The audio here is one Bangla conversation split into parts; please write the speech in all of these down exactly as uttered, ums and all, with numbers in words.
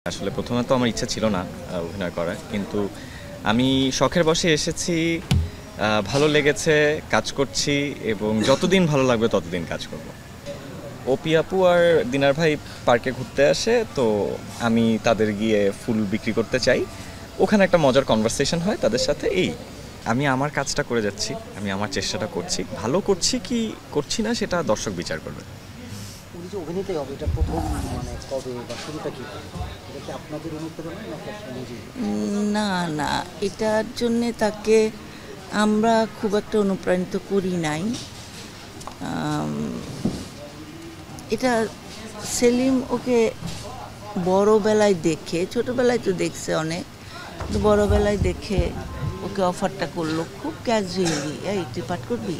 আসলে প্রথমে তো আমার ইচ্ছা ছিল না অভিনয় করার, কিন্তু আমি শখের বশে এসেছি। ভালো লেগেছে, কাজ করছি এবং যতদিন ভালো লাগবে ততদিন কাজ করব। অপি আপু আর দিনার ভাই পার্কে ঘুরতে আসে, তো আমি তাদের গিয়ে ফুল বিক্রি করতে চাই। ওখানে একটা মজার কনভারসেশন হয় তাদের সাথে। এই আমি আমার কাজটা করে যাচ্ছি, আমি আমার চেষ্টাটা করছি। ভালো করছি কি করছি না সেটা দর্শক বিচার করবে। উনি যে অভিনেতাই হবে, এটা প্রথম মানে কবে বা শুরুটা কি? এটা কি আপনাদের অনুপ্রেরণা নাকি আপনি নিজেই? না না, এটার জন্যে তাকে আমরা খুব একটা অনুপ্রাণিত করি নাই। এটা সেলিম ওকে বড়বেলায় দেখে, ছোটোবেলায় তো দেখছে অনেক, কিন্তু বড়বেলায় দেখে ওকে অফারটা করলো খুব ক্যাজুয়ালি, এই তুই পাঠ করবি।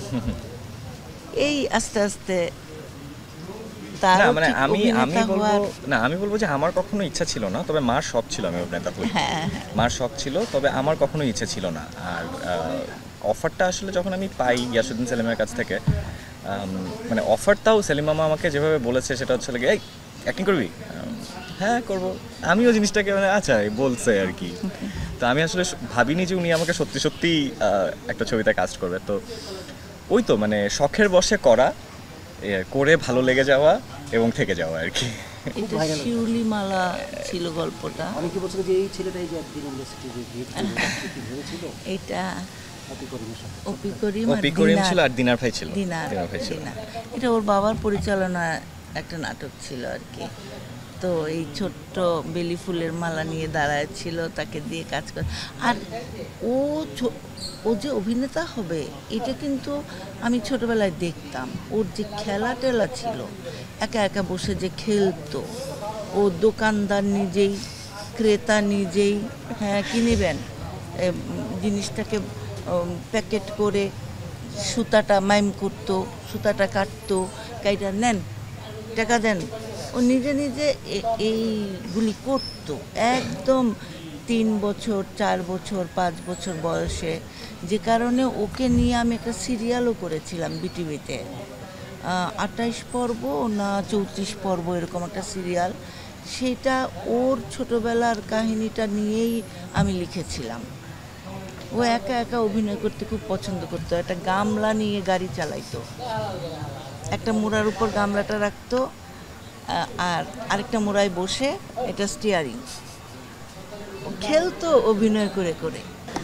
এই আস্তে আস্তে না মানে আমি আমি বলবো না আমি বলবো যে আমার কখনো ইচ্ছা ছিল না, তবে মার শখ ছিল আমি অভিনেতা হই। মার শখ ছিল, তবে আমার কখনো ইচ্ছা ছিল না। আর অফারটা আসলে যখন আমি পাই গিয়াসউদ্দিন সেলিমের কাছ থেকে, মানে অফারটাও সেলিম মামা আমাকে যেভাবে বলেছে সেটা হচ্ছে লাগে, এই অ্যাক্টিং করবি? হ্যাঁ করব। আমিও জিনিসটাকে মানে আচ্ছা বলছে আর কি। তো আমি আসলে ভাবিনি যে উনি আমাকে সত্যি সত্যি একটা ছবিতে কাস্ট করবে। তো ওই তো মানে শখের বশে করা, করে ভালো লেগে যাওয়া এবং থেকে যাওয়া আর কি। এটা শিউলি মালা ছিল গল্পটা। অনেকে বলছিল যে এই ছেলেটাই যে একদিন ইন্ডাস্ট্রিতে হিট করবে, কি ভেবেছিল? এটা অপি করিমের সাথে অপি করিম অপি করিম ছিল আর দিনার ভাই ছিল। দিনার ভাই ছিল। এটা ওর বাবার পরিচালনা একটা নাটক ছিল আর কি। তো এই ছোট্ট বেলি ফুলের মালা নিয়ে দাঁড়ায় ছিল, তাকে দিয়ে কাজ করে। আর ও ও যে অভিনেতা হবে এটা কিন্তু আমি ছোটবেলায় দেখতাম। ওর যে খেলা টেলা ছিল, একা একা বসে যে খেলতো, ও দোকানদার নিজেই, ক্রেতা নিজেই। হ্যাঁ কি নেবেন, জিনিসটাকে প্যাকেট করে সুতাটা মাইম করতো, সুতাটা কাটতো, কাইটা নেন টাকা দেন, ও নিজে নিজে এইগুলি করতো একদম তিন বছর চার বছর পাঁচ বছর বয়সে। যে কারণে ওকে নিয়ে আমি একটা সিরিয়ালও করেছিলাম বিটিভিতে, আটাইশ পর্ব না চৌত্রিশ পর্ব এরকম একটা সিরিয়াল। সেটা ওর ছোটোবেলার কাহিনীটা নিয়েই আমি লিখেছিলাম। ও একা একা অভিনয় করতে খুব পছন্দ করতো। একটা গামলা নিয়ে গাড়ি চালাইতো, একটা মোড়ার উপর গামলাটা রাখতো আর আরেকটা মোড়ায় বসে এটা স্টিয়ারিং। ও খেলতো অভিনয় করে করে।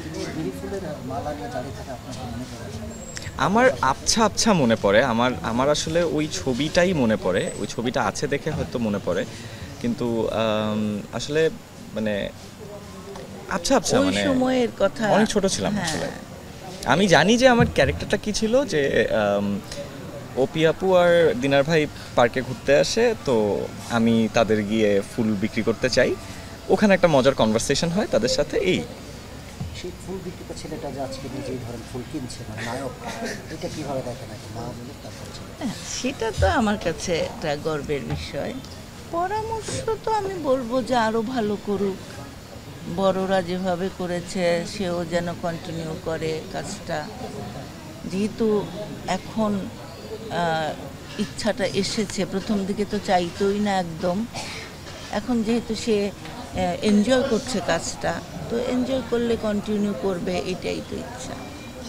আমার আবছা আবছা মনে পড়ে, আমার আমার আসলে ওই ছবিটাই মনে পড়ে। ওই ছবিটা আছে দেখে হয়তো মনে পড়ে, কিন্তু আসলে মানে আচ্ছা আচ্ছা মানে সময়ের কথা, অনেক ছোট ছিলাম আসলে। আমি জানি যে আমার ক্যারেক্টারটা কি ছিল, যে অপি আপু আর দিনার ভাই পার্কে ঘুরতে আসে, তো আমি তাদের গিয়ে ফুল বিক্রি করতে চাই। ওখানে একটা মজার কনভারসেশন হয় তাদের সাথে। এই সেই ফুল বিক্রেতা ছেলেটা যে আজকে নিজেই ধরেন ফুল কিনছে, মানে নায়ক, এটা কিভাবে দেখেন? মা বলে তারপর সেটা তো আমার কাছে একটা গর্বের বিষয়। পরামর্শ তো আমি বলবো যে আরও ভালো করুক, বড়রা যেভাবে করেছে সেও যেন কন্টিনিউ করে কাজটা। যেহেতু এখন ইচ্ছাটা এসেছে, প্রথম দিকে তো চাইতোই না একদম, এখন যেহেতু সে এনজয় করছে কাজটা, তো এনজয় করলে কন্টিনিউ করবে, এটাই তো ইচ্ছা।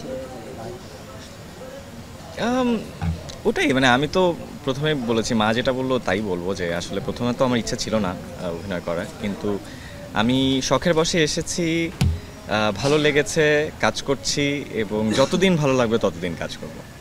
ওটাই মানে আমি তো প্রথমে বলেছি, মা যেটা বললো তাই বলবো, যে আসলে প্রথমে তো আমার ইচ্ছা ছিল না অভিনয় করার, কিন্তু আমি শখের বশে এসেছি। ভালো লেগেছে, কাজ করছি এবং যতদিন ভালো লাগবে ততদিন কাজ করব।